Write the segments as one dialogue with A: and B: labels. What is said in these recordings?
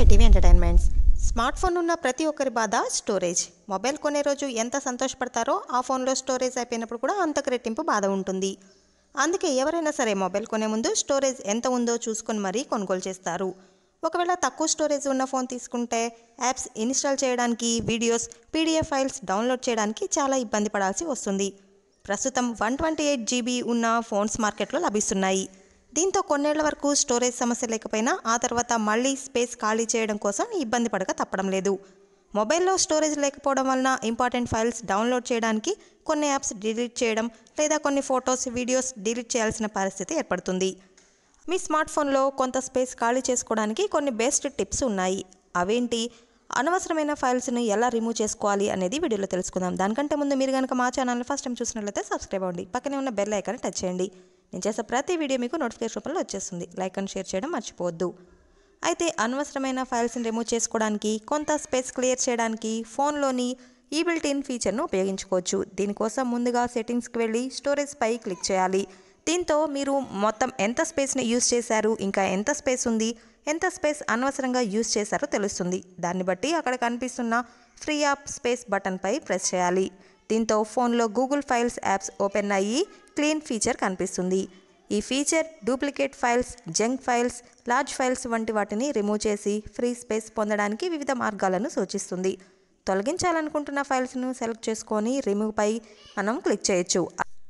A: ITV entertainments. Smart phone ఉన్న ప్రతి ఒక్కరి బాధ స్టోరేజ్. మొబైల్ కొనే రోజు ఎంత సంతోషపడతారో ఆ ఫోన్లో స్టోరేజ్ అయిపోయినప్పుడు కూడా అంతకు రెట్టింపు బాధ ఉంటుంది. అందుకే ఎవరైనా సరే మొబైల్ కొనే ముందు స్టోరేజ్ ఎంత ఉందో చూసుకొని మరీ కొనుగోలు చేస్తారు. ఒకవేళ తక్కువ స్టోరేజ్ ఉన్న ఫోన్ తీసుకుంటే యాప్స్ ఇన్స్టాల్ చేయడానికి, వీడియోస్, పీడిఎఫ్ ఫైల్స్ డౌన్లోడ్ చేయడానికి చాలా ఇబ్బంది పడాల్సి వస్తుంది. ప్రస్తుతం 128 GB ఉన్న ఫోన్స్ మార్కెట్లో లభిస్తున్నాయి. దీంతో కొన్నేళ్ల వరకు స్టోరేజ్ సమస్య లేకపోయినా ఆ తర్వాత మళ్ళీ స్పేస్ ఖాళీ చేయడం కోసం ఇబ్బంది పడక తప్పడం లేదు. మొబైల్లో స్టోరేజ్ లేకపోవడం వలన ఇంపార్టెంట్ ఫైల్స్ డౌన్లోడ్ చేయడానికి కొన్ని యాప్స్ డిలీట్ చేయడం లేదా కొన్ని ఫొటోస్, వీడియోస్ డిలీట్ చేయాల్సిన పరిస్థితి ఏర్పడుతుంది. మీ స్మార్ట్ ఫోన్లో కొంత స్పేస్ ఖాళీ చేసుకోవడానికి కొన్ని బెస్ట్ టిప్స్ ఉన్నాయి. అవేంటి, అనవసరమైన ఫైల్స్ని ఎలా రిమూవ్ చేసుకోవాలి అనేది వీడియోలో తెలుసుకుందాం. దానికంటే ముందు మీరు కనుక మా ఛానల్ని ఫస్ట్ టైం చూసినట్లయితే సబ్స్క్రైబ్ అవ్వండి. పక్కనే ఉన్న బెల్ ఐకాన్ని టచ్ చేయండి. నేను చేసే ప్రతి వీడియో మీకు నోటిఫికేషన్ రూపంలో వచ్చేస్తుంది. లైక్ అండ్ షేర్ చేయడం మర్చిపోవద్దు. అయితే అనవసరమైన ఫైల్స్ని రిమూవ్ చేసుకోవడానికి, కొంత స్పేస్ క్లియర్ చేయడానికి ఫోన్లోని ఈ బిల్ట్ ఇన్ ఫీచర్ను ఉపయోగించుకోవచ్చు. దీనికోసం ముందుగా సెట్టింగ్స్కి వెళ్ళి స్టోరేజ్ పై క్లిక్ చేయాలి. దీంతో మీరు మొత్తం ఎంత స్పేస్ని యూజ్ చేశారు, ఇంకా ఎంత స్పేస్ ఉంది, ఎంత స్పేస్ అనవసరంగా యూజ్ చేశారో తెలుస్తుంది. దాన్ని బట్టి అక్కడ కనిపిస్తున్న ఫ్రీ యాప్ స్పేస్ బటన్పై ప్రెస్ చేయాలి. దీంతో ఫోన్లో గూగుల్ ఫైల్స్ యాప్స్ ఓపెన్ అయ్యి క్లీన్ ఫీచర్ కనిపిస్తుంది. ఈ feature duplicate files, junk files, large files వంటి వాటిని రిమూవ్ చేసి ఫ్రీ స్పేస్ పొందడానికి వివిధ మార్గాలను సూచిస్తుంది. తొలగించాలనుకుంటున్న ఫైల్స్ను సెలెక్ట్ చేసుకొని రిమూవ్ పై మనం క్లిక్ చేయొచ్చు.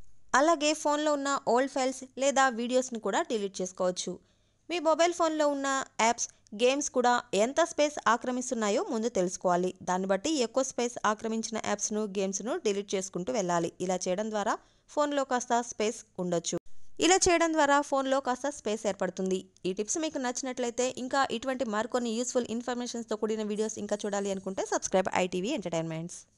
A: అలాగే ఫోన్లో ఉన్న ఓల్డ్ ఫైల్స్ లేదా వీడియోస్ని కూడా డిలీట్ చేసుకోవచ్చు. మీ మొబైల్ ఫోన్లో ఉన్న యాప్స్, గేమ్స్ కూడా ఎంత స్పేస్ ఆక్రమిస్తున్నాయో ముందు తెలుసుకోవాలి. దాన్ని బట్టి ఎక్కువ స్పేస్ ఆక్రమించిన యాప్స్ను, గేమ్స్ను డిలీట్ చేసుకుంటూ వెళ్ళాలి. ఇలా చేయడం ద్వారా ఫోన్లో కాస్త స్పేస్ ఉండొచ్చు. ఇలా చేయడం ద్వారా ఫోన్లో కాస్త స్పేస్ ఏర్పడుతుంది. ఈ టిప్స్ మీకు నచ్చినట్లయితే ఇంకా ఇటువంటి మరికొన్ని యూస్ఫుల్ ఇన్ఫర్మేషన్స్తో కూడిన వీడియోస్ ఇంకా చూడాలి అనుకుంటే సబ్స్క్రైబ్ ఐటీవీ ఎంటర్టైన్మెంట్స్.